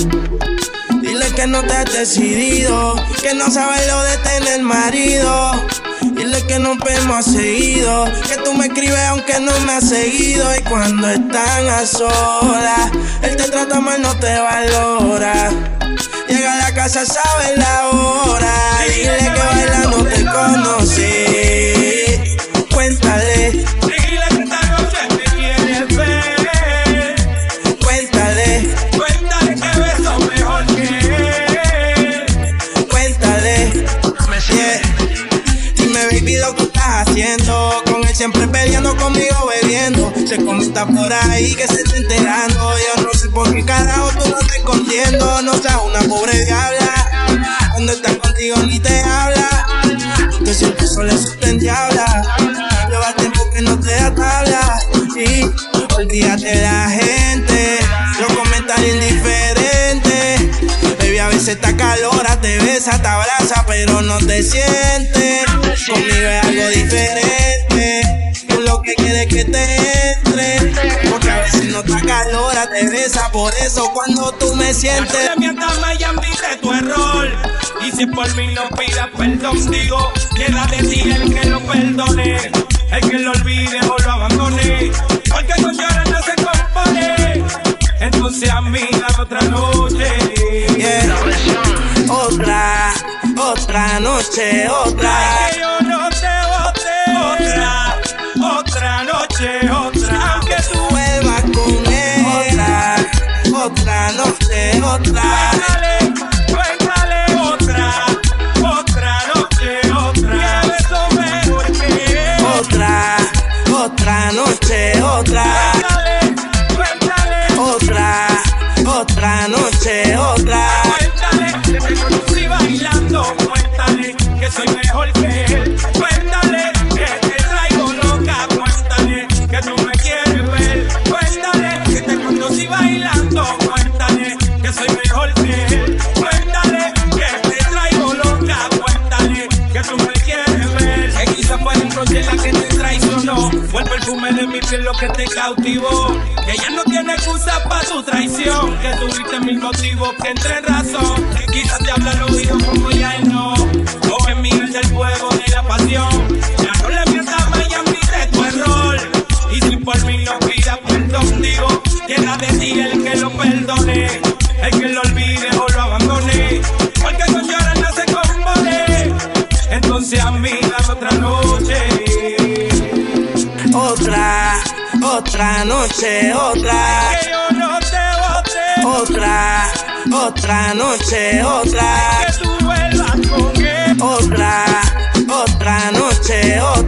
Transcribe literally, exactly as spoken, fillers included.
Dile que no te has decidido, que no sabes lo de tener marido. Dile que nos vemos seguido, que tú me escribes aunque no me has seguido. Y cuando están a solas, él te trata mal, no te valora. Llega a la casa, sabe la hora. Dile que bailando te conocí. Cuéntale. Dile que esta noche me quieres ver. Cuéntale. Cuéntale que beso mejor que él. Cuéntale. Yeah. Dime, baby, lo que estás haciendo. Con él siempre peleando, conmigo bebiendo. Se comenta por ahí que se está enterando. Yo no sé por qué carajo tú lo estás escondiendo. No seas una pobre diabla. Cuando estás contigo ni te habla. Tú te sientes sola, eso te endiabla. Lleva tiempo que no te da tabla. Y olvídate de la gente, los comentarios indiferentes. Baby, a veces te acalora, te besa, te abraza, pero no te sientes. Conmigo es algo diferente. Tú lo que quieres que te entre, porque a veces no te acalora, te besa. Por eso cuando tú me sientes, no le mientas, Mayan, viste tu error. Y si por mí no pidas perdón, digo, queda de ti el que lo perdone, el que lo olvide o lo abandone, porque con llorar no se compone. Entonces a mí dame otra noche. Yeah. Otra, otra noche, otra. Que yo no te bote. Otra, otra noche, otra. Aunque tú vuelvas con él. Otra, otra noche, otra. Cuéntale, cuéntale, otra, otra noche, otra. Que beso mejor que él. Otra, otra noche, otra. Cuéntale, cuéntale, Otra, otra noche, otra. cuéntale, que te conocí bailando. Cuéntale que soy mejor que él. Cuéntale que te traigo loca. Cuéntale que tú me quieres ver. Cuéntale que te conocí bailando. Cuéntale que soy mejor que él. Cuéntale que te traigo loca. Cuéntale que tú me quieres ver. Que quizá fue dentro de la que te traicionó. Fue el perfume de mi piel lo que te cautivó. Que ya no tiene excusa para tu traición. Que tuviste mil motivos que entre en razón. Que quizás te habla al oído como ya él no. O en Miguel del fuego de la pasión. Ya no le mientas, Mayan, viste tu error. Y si por mí no pidas perdón, digo, queda de ti el que lo perdone, el que lo olvide o lo abandone, porque con llorar no se compone. Entonces a mí dame otra noche. Otra, otra noche, otra. Que yo no te bote. Otra, otra noche, otra. Que tú vuelvas con él. Otra, otra noche, otra.